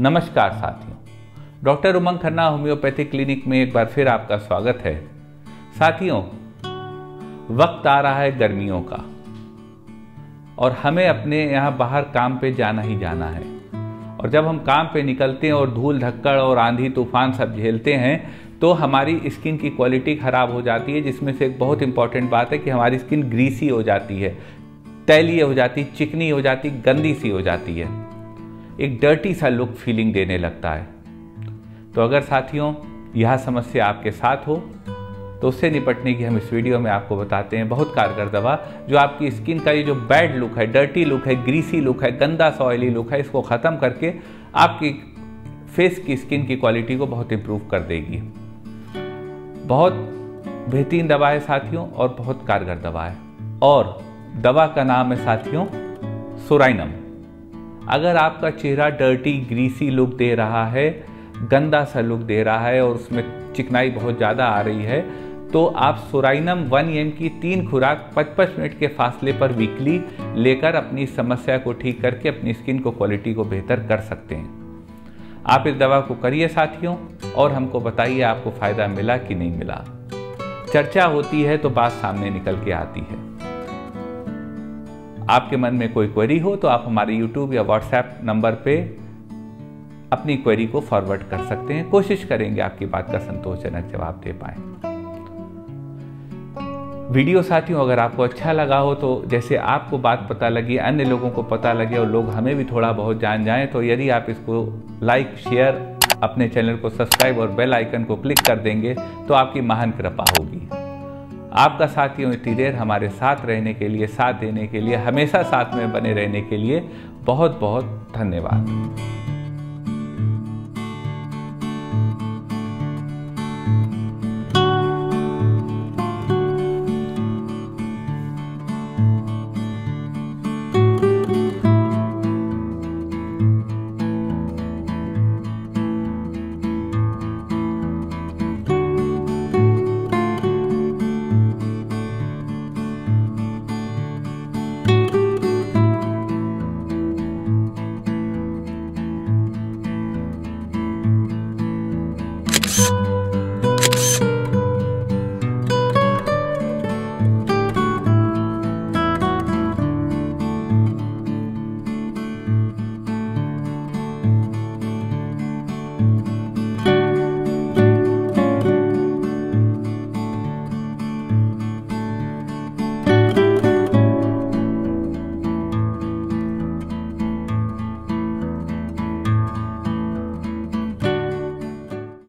नमस्कार साथियों, doctor Umang Khanna homeopathy clinic में एक बार फिर आपका स्वागत है। साथियों, वक्त आ रहा है गर्मियों का और हमें अपने यहाँ बाहर काम पे जाना ही जाना है। और जब हम काम पे निकलते हैं और धूल धक्कड़ और आंधी तूफान सब झेलते हैं तो हमारी स्किन की क्वालिटी ख़राब हो जाती है, जिसमें से एक बहुत इंपॉर्टेंट बात है कि हमारी स्किन ग्रीसी हो जाती है, तैलीय हो जाती, चिकनी हो जाती, गंदी सी हो जाती है, एक डर्टी सा लुक फीलिंग देने लगता है। तो अगर साथियों यह समस्या आपके साथ हो तो उससे निपटने की हम इस वीडियो में आपको बताते हैं बहुत कारगर दवा, जो आपकी स्किन का ये जो बैड लुक है, डर्टी लुक है, ग्रीसी लुक है, गंदा सा ऑयली लुक है, इसको ख़त्म करके आपकी फेस की स्किन की क्वालिटी को बहुत इंप्रूव कर देगी। बहुत बेहतरीन दवा है साथियों और बहुत कारगर दवा है। और दवा का नाम है साथियों सोराइनम। अगर आपका चेहरा डर्टी ग्रीसी लुक दे रहा है, गंदा सा लुक दे रहा है और उसमें चिकनाई बहुत ज़्यादा आ रही है, तो आप सोराइनम 1 mg की 3 खुराक 55 मिनट के फासले पर वीकली लेकर अपनी समस्या को ठीक करके अपनी स्किन को क्वालिटी को बेहतर कर सकते हैं। आप इस दवा को करिए साथियों और हमको बताइए आपको फ़ायदा मिला कि नहीं मिला। चर्चा होती है तो बात सामने निकल के आती है। आपके मन में कोई क्वेरी हो तो आप हमारे YouTube या WhatsApp नंबर पे अपनी क्वेरी को फॉरवर्ड कर सकते हैं। कोशिश करेंगे आपकी बात का संतोषजनक जवाब दे पाएं। वीडियो साथियों अगर आपको अच्छा लगा हो तो जैसे आपको बात पता लगी, अन्य लोगों को पता लगे और लोग हमें भी थोड़ा बहुत जान जाएं, तो यदि आप इसको लाइक, शेयर, अपने चैनल को सब्सक्राइब और बेल आइकन को क्लिक कर देंगे तो आपकी महान कृपा होगी। आपका साथियों इतनी देर हमारे साथ रहने के लिए, साथ देने के लिए, हमेशा साथ में बने रहने के लिए बहुत बहुत धन्यवाद।